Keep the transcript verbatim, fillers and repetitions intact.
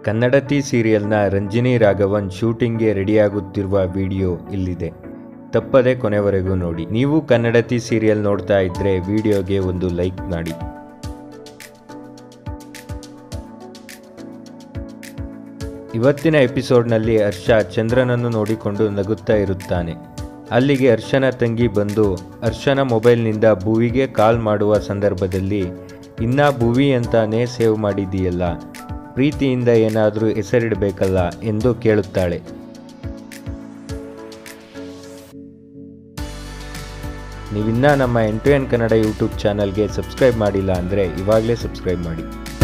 ಕನ್ನಡತಿ ಸೀರಿಯಲ್ನ ರಂಜನಿ ರಾಘವನ್ ಶೂಟಿಂಗ್ಗೆ ರೆಡಿಯಾಗುತ್ತಿರುವ ವಿಡಿಯೋ ಇಲ್ಲಿದೆ. ತಪ್ಪದೆ ಕೊನೆವರೆಗೂ ನೋಡಿ. ನೀವು ಕನ್ನಡತಿ ಸೀರಿಯಲ್ ನೋಡ್ತಾ ಇದ್ರೆ ವಿಡಿಯೋಗೆ ಒಂದು ಲೈಕ್ ಮಾಡಿ. ಇವತ್ತಿನ ಎಪಿಸೋಡ್ನಲ್ಲಿ ಹರ್ಷ ಚಂದ್ರನನ್ನು ನೋಡಿಕೊಂಡು ನಗುತ್ತಾ ಇರುತ್ತಾನೆ. ಅಲ್ಲಿಗೆ ಹರ್ಷನ ತಂಗಿ ಬಂದು ಹರ್ಷನ ಮೊಬೈಲ್ನಿಂದ ಭುವಿಗೆ ಕಾಲ್ ಮಾಡುವ ಸಂದರ್ಭದಲ್ಲಿ, ಇನ್ನ ಭುವಿ ಅಂತಾನೆ ಸೇವ್ ಮಾಡಿದೀಯಲ್ಲ, ಪ್ರೀತಿಯಿಂದ ಏನಾದರೂ ಹೆಸರಿಡಬೇಕಲ್ಲ ಎಂದು ಕೇಳುತ್ತಾಳೆ. ನೀವಿನ್ನ ನಮ್ಮ ಎಂಟು ಎನ್ ಕನ್ನಡ ಯೂಟ್ಯೂಬ್ ಚಾನಲ್ಗೆ ಸಬ್ಸ್ಕ್ರೈಬ್ ಮಾಡಿಲ್ಲ ಅಂದರೆ ಇವಾಗಲೇ ಸಬ್ಸ್ಕ್ರೈಬ್ ಮಾಡಿ.